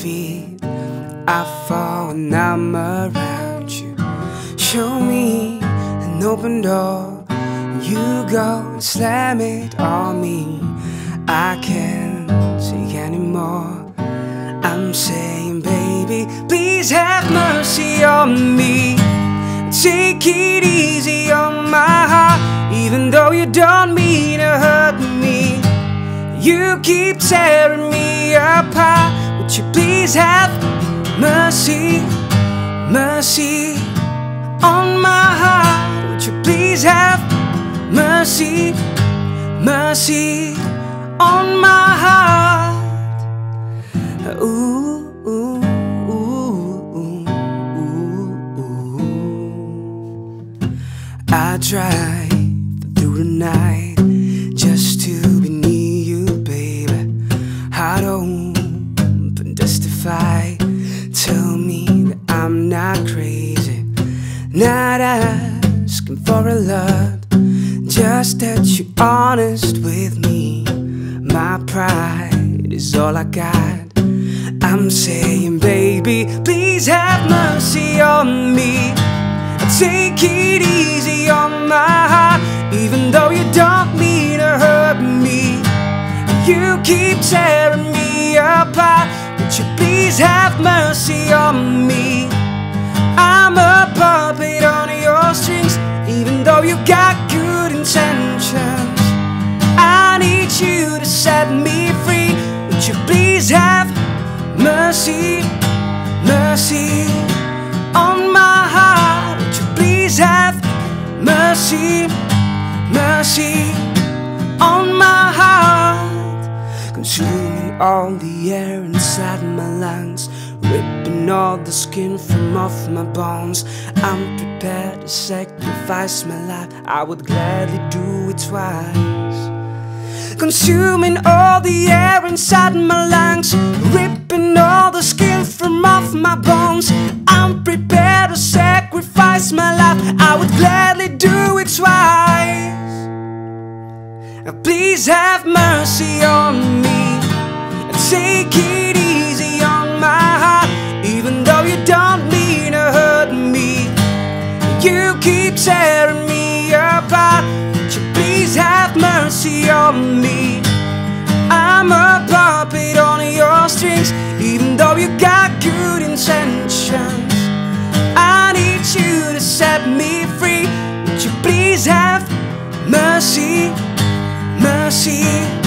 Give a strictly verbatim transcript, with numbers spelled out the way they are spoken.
feet. I fall when I'm around you. Show me an open door, you go and slam it on me. I can't take anymore. I'm saying, baby, please have mercy on me. Take it easy on my heart, even though you don't mean to hurt me. You keep tearing me apart. Would you please have mercy, mercy on my heart? Would you please have mercy, mercy on my heart? Ooh, ooh, ooh, ooh, ooh. I drive through the night just to be near you, baby. Heart open, testify. Tell me that I'm not crazy, not asking for a lot, just that you're honest with me. My pride is all I got. I'm saying, baby, please have mercy on me. Take it easy on my heart, even though you don't mean to hurt me. You keep tearing me apart. Would you please have mercy on me? I'm a puppet on your strings, even though you got good intentions. I need you to set me free. Would you please have mercy, mercy on my heart? Would you please have mercy, mercy on my heart? Consuming all the air inside my lungs, ripping all the skin from off my bones. I'm prepared to sacrifice my life, I would gladly do it twice. Consuming all the air inside my lungs, ripping all the skin from off my bones. I'm prepared to sacrifice my life, I would gladly do it twice. Please have mercy on me. Take it easy on my heart, even though you don't mean to hurt me. You keep tearing me apart. Would you please have mercy on me? I'm a puppet on your strings, even though you got good intentions. I need you to set me free. Would you please have mercy, mercy